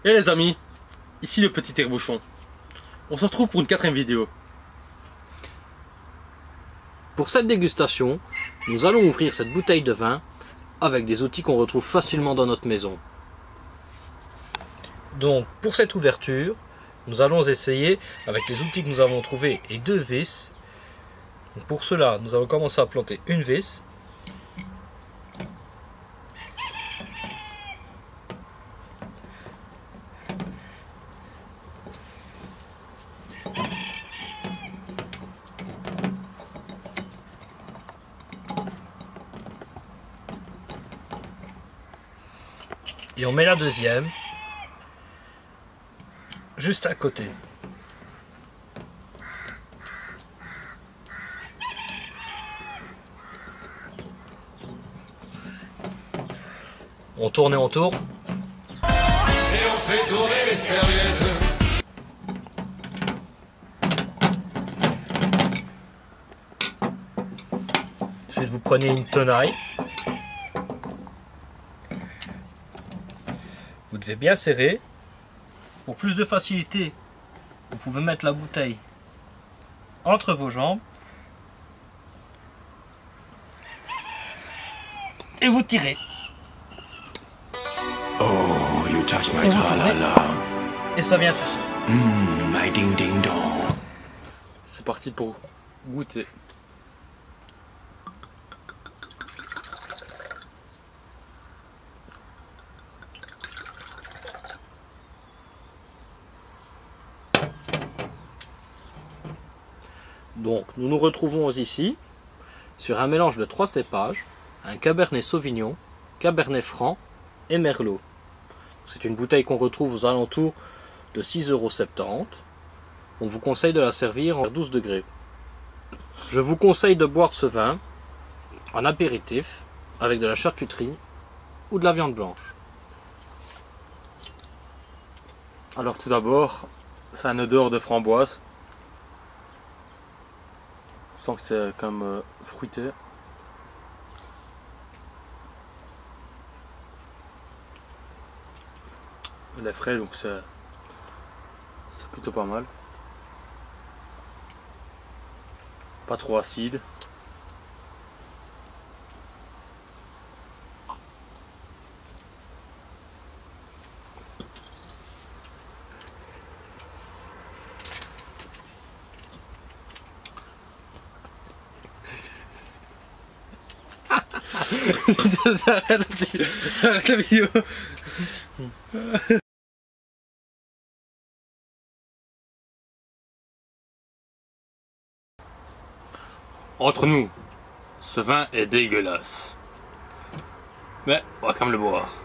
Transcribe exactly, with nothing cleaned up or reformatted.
Et les amis, ici le petit tire-bouchon. On se retrouve pour une quatrième vidéo. Pour cette dégustation, nous allons ouvrir cette bouteille de vin avec des outils qu'on retrouve facilement dans notre maison. Donc pour cette ouverture, nous allons essayer avec les outils que nous avons trouvés et deux vis. Donc pour cela, nous allons commencer à planter une vis. Et on met la deuxième juste à côté. On tourne et on tourne. Et on fait tourner les serviettes. Ensuite vous prenez une tenaille. Vous devez bien serrer. Pour plus de facilité, vous pouvez mettre la bouteille entre vos jambes. Et vous tirez. Oh, you touch my Et vous tra-la-la. Et ça vient tout seul. Mmm, my ding-ding-dong. C'est parti pour goûter. Donc nous nous retrouvons ici sur un mélange de trois cépages, un Cabernet Sauvignon, Cabernet Franc et Merlot. C'est une bouteille qu'on retrouve aux alentours de six euros soixante-dix. On vous conseille de la servir en douze degrés. Je vous conseille de boire ce vin en apéritif avec de la charcuterie ou de la viande blanche. Alors tout d'abord, c'est un odeur de framboise. Je sens que c'est comme euh, fruité. Il est frais, donc c'est c'est plutôt pas mal. Pas trop acide. Ça arrête là-dessus. Ça arrête la vidéo. Entre nous, ce vin est dégueulasse. Mais on va quand même le boire.